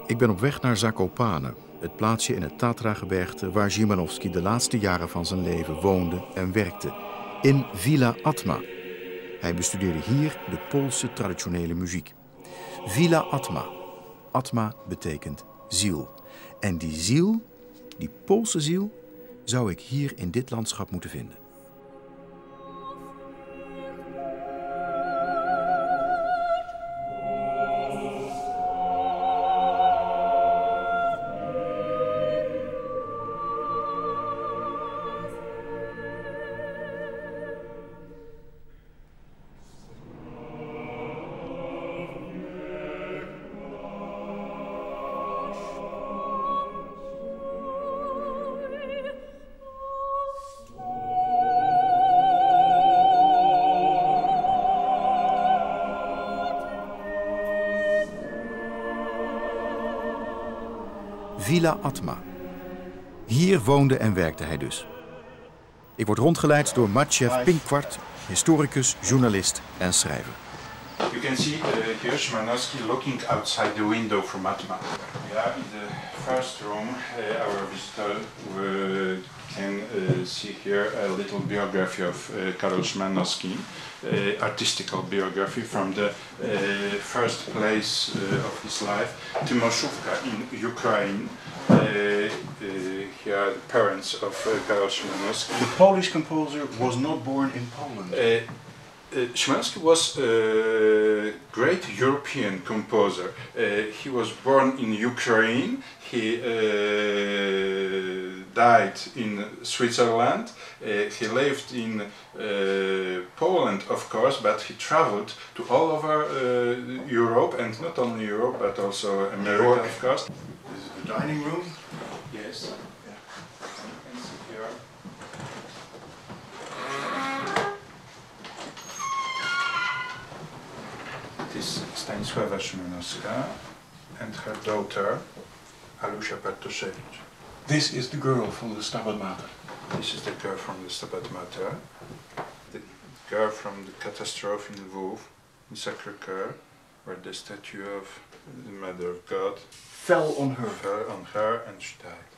Ik ben op weg naar Zakopane, het plaatsje in het Tatra-gebergte waar Szymanowski de laatste jaren van zijn leven woonde en werkte, in Villa Atma. Hij bestudeerde hier de Poolse traditionele muziek. Villa Atma. Atma betekent ziel. En die ziel, die Poolse ziel, zou ik hier in dit landschap moeten vinden. Villa Atma. Hier woonde en werkte hij dus. Ik word rondgeleid door Maciej Pinkwart, historicus, journalist en schrijver. You can see here Szymanowski looking outside the window from Atma. Yeah, in the first room, our visitor can see here a little biography of Karol Szymanowski, artistical biography from the first place of his life, Tymoshuvka in Ukraine. Here, the parents of Karol Szymanowski. The Polish composer was not born in Poland. Szymanowski was a great European composer. He was born in Ukraine. He died in Switzerland. He lived in Poland, of course, but he traveled to all over Europe, and not only Europe, but also America, of course. This is the dining room. Yes. Yeah. You can see here. It is Stanisława Szymanowska and her daughter, Alusia Bartoszewicz. This is the girl from the Stabat Mater. This is the girl from the Stabat Mater. The girl from the catastrophe in Lviv, in Sacré-Cœur, where the statue of the Mother of God Fell on her. fell on her and she died.